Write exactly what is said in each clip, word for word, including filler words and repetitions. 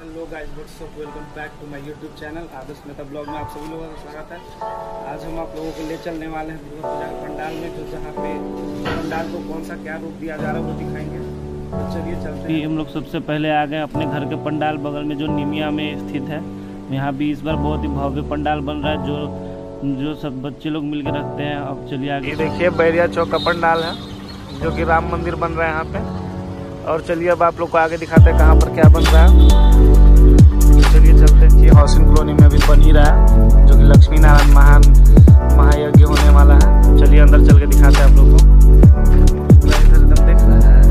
Hello guys, what's up, welcome back to my YouTube channel Adarsh Mehta blog में आप सभी लोगों का स्वागत है। आज हम आप लोगों को ले चलने वाले हैं दुर्गा पूजा के पंडाल में, जो जहाँ पे पंडाल को कौन सा क्या रूप दिया जा रहा है वो दिखाएंगे। तो चलिए चलते हैं। हम लोग सबसे पहले आ गए अपने घर के पंडाल बगल में जो निमिया में स्थित है। यहाँ भी इस बार बहुत ही भव्य पंडाल बन रहा है, जो जो सब बच्चे लोग मिलकर रखते हैं। अब चलिए आगे। ये देखिए बैरिया चौक का पंडाल है, जो कि राम मंदिर बन रहा है यहाँ पे। और चलिए अब आप लोग को आगे दिखाते हैं कहाँ पर क्या बन रहा है। चलिए चलते हैं। ये हाउसिंग कॉलोनी में अभी बन ही रहा है, जो कि लक्ष्मी नारायण महान महायज्ञ होने वाला है। चलिए अंदर चल के दिखाते हैं आप लोग को। इधर एकदम देख रहा है,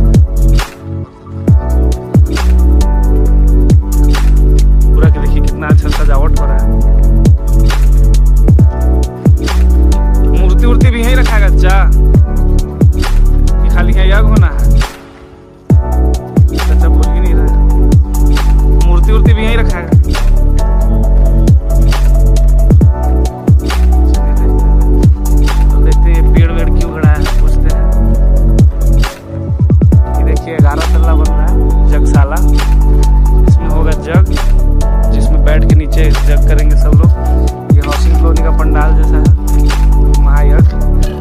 पूरा के देखिए कितना अच्छा सजावट हो रहा है। मूर्ति उर्ति भी यहीं रखा है बच्चा, खाली है यज्ञ होना है। अच्छा बोल ही नहीं रहा है, मूर्ति उर्ति भी यहीं रखा है। तो देखते हैं पेड़ वेड़ क्यों खड़ा है, पूछते हैं। ये देखिए ग्यारह तल्ला बन रहा है जगशाला। इसमें होगा जग, जिसमें बैठ के नीचे जग करेंगे सब लोग। ये हाउसिंग कॉलोनी का पंडाल जैसा है, महायज्ञ।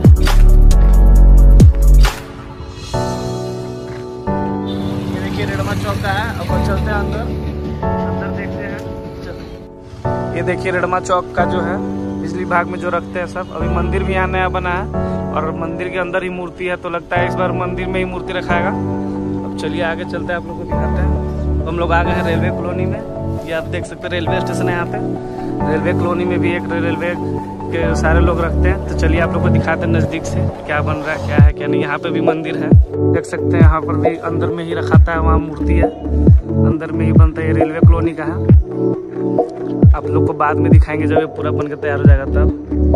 रेडमा चौक का है। अब वो चलते हैं अंदर, अंदर देखते हैं। चलो, ये देखिए रेडमा चौक का जो है पिछली भाग में जो रखते हैं सब। अभी मंदिर भी यहाँ नया बना है और मंदिर के अंदर ही मूर्ति है, तो लगता है इस बार मंदिर में ही मूर्ति रखाएगा। अब चलिए आगे चलते हैं, आप लोग को दिखाते हैं। हम लोग आ गए हैं रेलवे कॉलोनी में। ये आप देख सकते हैं रेलवे स्टेशन है यहाँ पे। रेलवे कॉलोनी में भी एक रेलवे के सारे लोग रखते हैं। तो चलिए आप लोग को दिखाते हैं नजदीक से क्या बन रहा है, क्या है क्या नहीं। यहाँ पे भी मंदिर है, देख सकते हैं। यहाँ पर भी अंदर में ही रखाता है, वहाँ मूर्ति है, अंदर में ही बनता है। ये रेलवे कॉलोनी का है। आप लोग को बाद में दिखाएंगे जब ये पूरा बनकर तैयार हो जाएगा तब।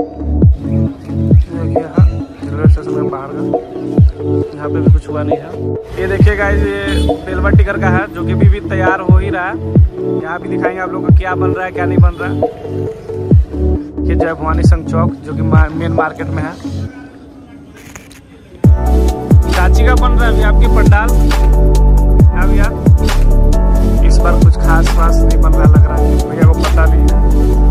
देखिए यहाँ रेलवे स्टेशन में बाहर का, यहाँ पे भी कुछ हुआ नहीं है। ये देखिए गाइस, ये रेलवा टिकर का है, जो कि अभी भी तैयार हो ही रहा है। यहाँ भी दिखाएंगे आप लोग को क्या बन रहा है क्या नहीं बन रहा है। ये जय भवानी संघ चौक, जो कि मेन मार्केट में है। चाची का बन रहा है अभी आपकी पंडाल। अब यार इस बार कुछ खास खास नहीं बन रहा लग रहा है, भैया को पता नहीं है।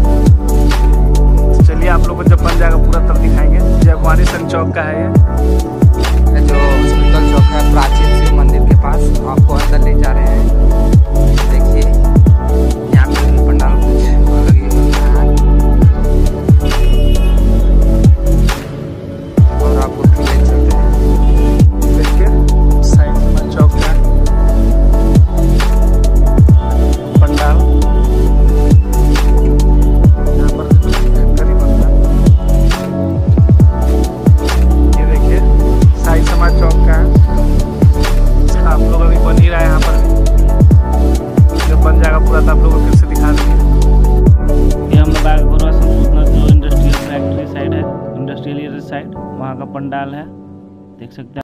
तो चलिए आप लोग को जब बन जाएगा पूरा तब दिखाएंगे। जय भवानी संघ चौक का है ये, जो हॉस्पिटल चौक है प्राचीन शिव मंदिर के पास। आपको अंदर ले जा रहे हैं। देखिए यहाँ पे भी पंडाल कुछ अलग ही बन रहा है, और आपको ले चलते हैं। देखिए साइड में चौक का पंडाल, यहाँ पर करीब बनता है। ये देखिए साई समाज चौक का है, आप लोग अभी बन ही रहा है यहाँ पर। जब बन जाएगा पूरा तो आप लोगों को फिर से दिखा देंगे। ये हम लोग आगे पूरा सूचना जो इंडस्ट्रियल फैक्ट्री साइड है, इंडस्ट्रियल एरिया साइड, वहाँ का पंडाल है, देख सकते हैं।